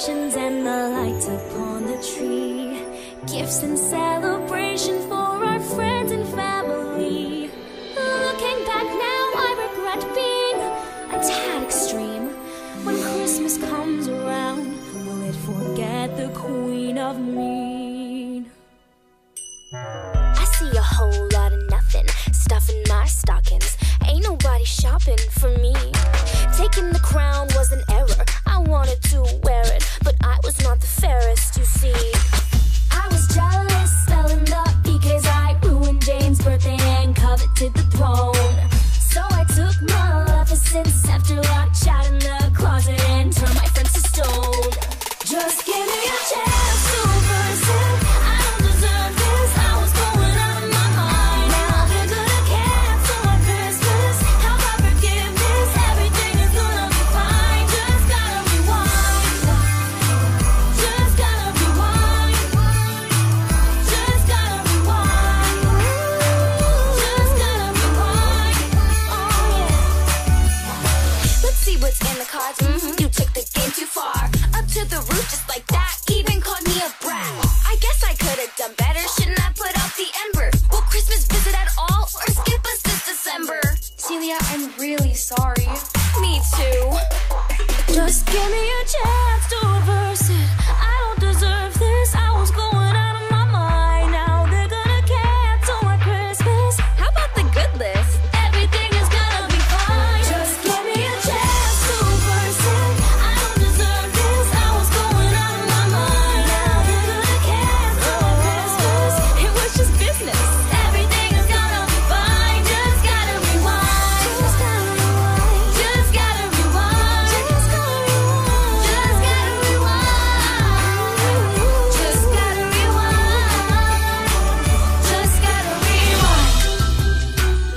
decorations and the lights upon the tree. Gifts and celebration for our friends and family. Looking back now, I regret being a tad extreme. When Christmas comes around, will it forget the Queen of Mean? I see a whole lot of nothing stuffing my stockings. Ain't nobody shopping for me. Taking the crown was an error. I wanted to wear it, but I was not the fairest, you see. I was jealous, spelling the because I ruined Jane's birthday and coveted the throne. So I took Maleficent's afterlife, shot in the closet and turned my friends to stone. Just give me a chance to reverse it. I don't deserve this. I was going out of my mind. Now they're gonna cancel my Christmas. How about forgiveness? Everything is gonna be fine. Just gotta rewind. Just gotta rewind. Just gotta rewind. Just gotta rewind. Oh yeah. Let's see what's in the cards. You took the game too far. Up to the roof just like that. Even called me a brat. I guess I could have done better. Shouldn't I put out the ember? Will Christmas visit at all or skip us this December? Celia, I'm really sorry. Me too. Just give me a chance to reverse it. I don't deserve this. I was going out of my mind. Now they're gonna cancel my Christmas. How about the good list? Everything is gonna be fine. Just give me a chance to reverse it. I don't deserve this. I was going out of my mind. Now they're gonna cancel my Christmas. It was just business. Everything is gonna be fine. Just gotta rewind. Just gotta rewind. Just gotta rewind. Just gotta rewind. Just gotta rewind. Just gotta rewind. Just gotta rewind.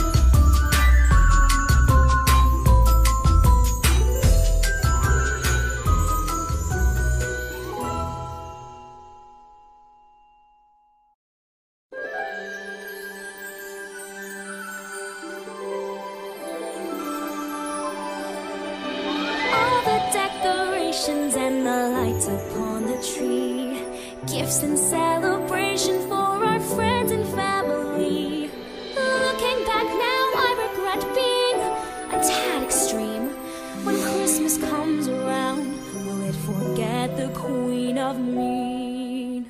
All the decorations and the lights upon the tree. Gifts and celebration for our friends and family. Looking back now, I regret being a tad extreme. When Christmas comes around, will it forget the Queen of Mean?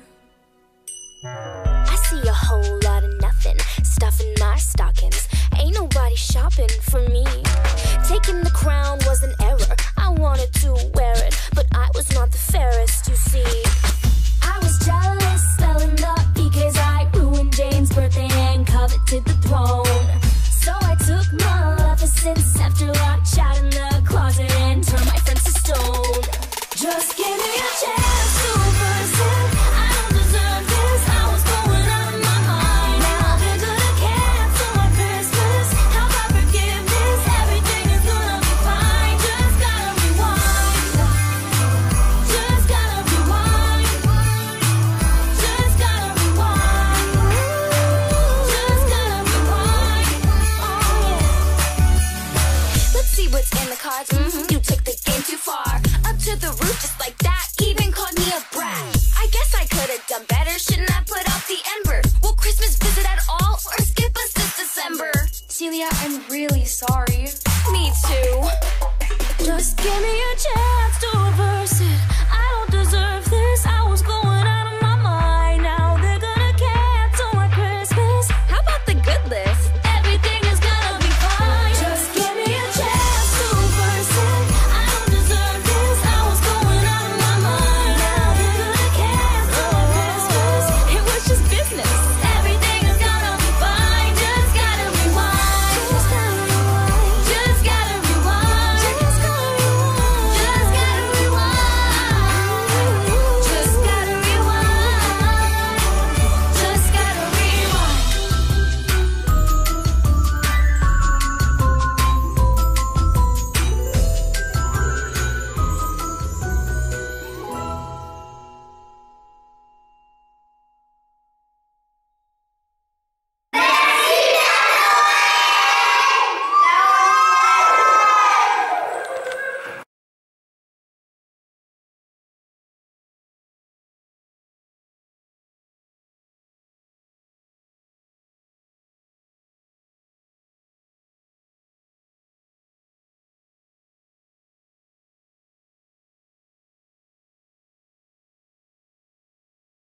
I see a whole lot of nothing stuffing my stockings. Ain't nobody shopping for me. Taking the crown was an error. I wanted to wear it, but I was not the fairest, you see. I was jealous, spelling the because I ruined Jane's birthday and coveted the throne. So I took Maleficent's afterlife, shot in the closet and turned my friends to stone. Just give me a chance to reverse it. I don't deserve this. I was going out of my mind. Now they're gonna cancel my Christmas. How about forgiveness? Everything is gonna be fine. Just gotta rewind. Just gotta rewind. Just gotta rewind. Just gotta rewind. Oh yeah. Let's see what's in the cards. You took the game too far. Up to the roof just like that. Even called me a brat. I guess I could have done better. Shouldn't I put out the ember? Will Christmas visit at all or skip us this December? Celia, I'm really sorry. Me too. Just give me